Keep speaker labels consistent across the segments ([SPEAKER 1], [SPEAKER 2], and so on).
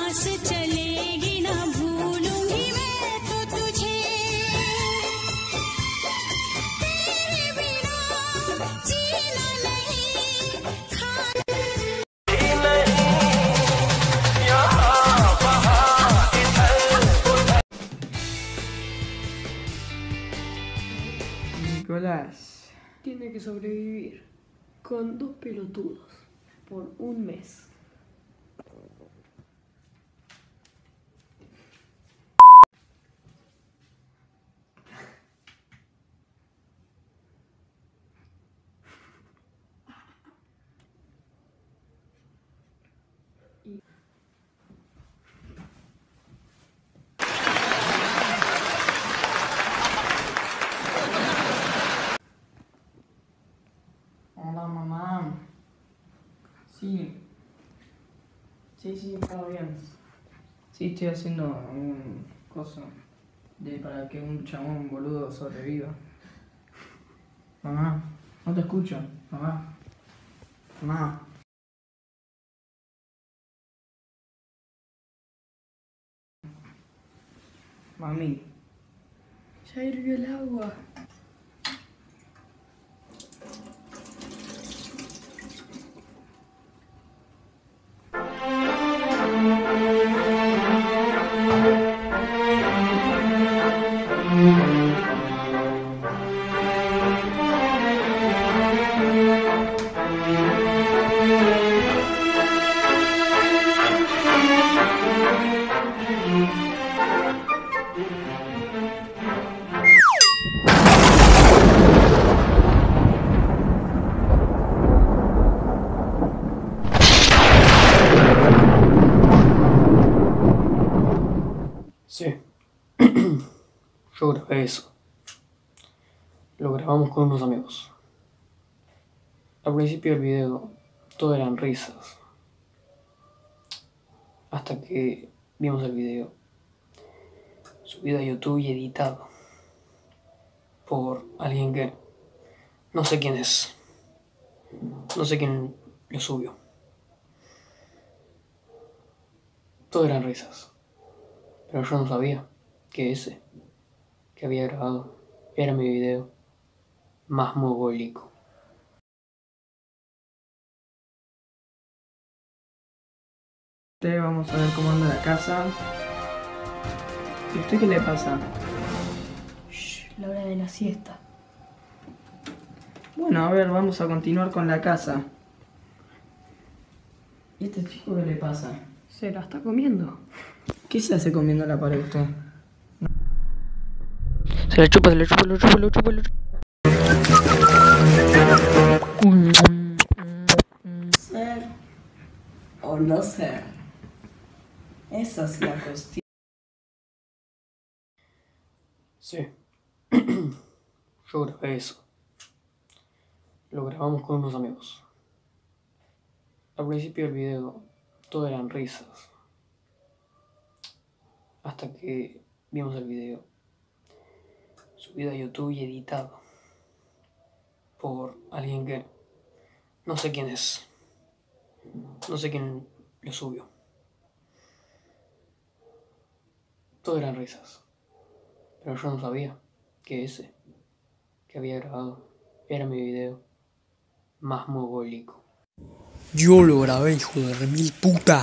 [SPEAKER 1] सांस चलेगी ना भूलूंगी मैं तो तुझे तेरे बिना जीना नहीं
[SPEAKER 2] Nicolás tiene que sobrevivir con 2 pelotudos por un mes. Hola, mamá. Sí, está bien. Sí, estoy haciendo un coso para que un chabón boludo sobreviva. Mamá, no te escucho. Mamá. Mamá. Mami. Ya hirvió el agua. Sí, yo grabé eso. Lo grabamos con unos amigos. Al principio del video todo eran risas. Hasta que vimos el video subido a YouTube y editado por alguien que no sé quién es. No sé quién lo subió. Todo eran risas. Pero yo no sabía que ese que había grabado era mi video más mogólico. Vamos a ver cómo anda la casa. ¿Y usted qué le pasa?
[SPEAKER 3] Shh, la hora de la siesta.
[SPEAKER 2] Bueno, a ver, vamos a continuar con la casa. ¿Y este chico qué le pasa?
[SPEAKER 3] Se la está comiendo.
[SPEAKER 2] ¿Qué se hace comiendo la pared usted?
[SPEAKER 3] Se la chupa, se la chupa, lo chupa, lo chupa, lo chupa.
[SPEAKER 2] Ser o no ser. Esa es la cuestión. Sí. Yo grabé eso. Lo grabamos con unos amigos. Al principio del video todo eran risas. Hasta que vimos el video subido a YouTube y editado por alguien que no sé quién es. No sé quién lo subió. Todo eran risas. Pero yo no sabía que ese que había grabado era mi video más mogólico.
[SPEAKER 4] Yo lo grabé, hijo de remil puta.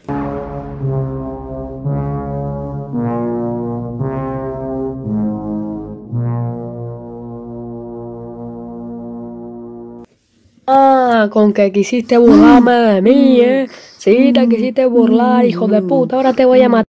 [SPEAKER 3] Ah, con que quisiste burlarme de mí, Sí, te quisiste burlar, hijo de puta. Ahora te voy a matar.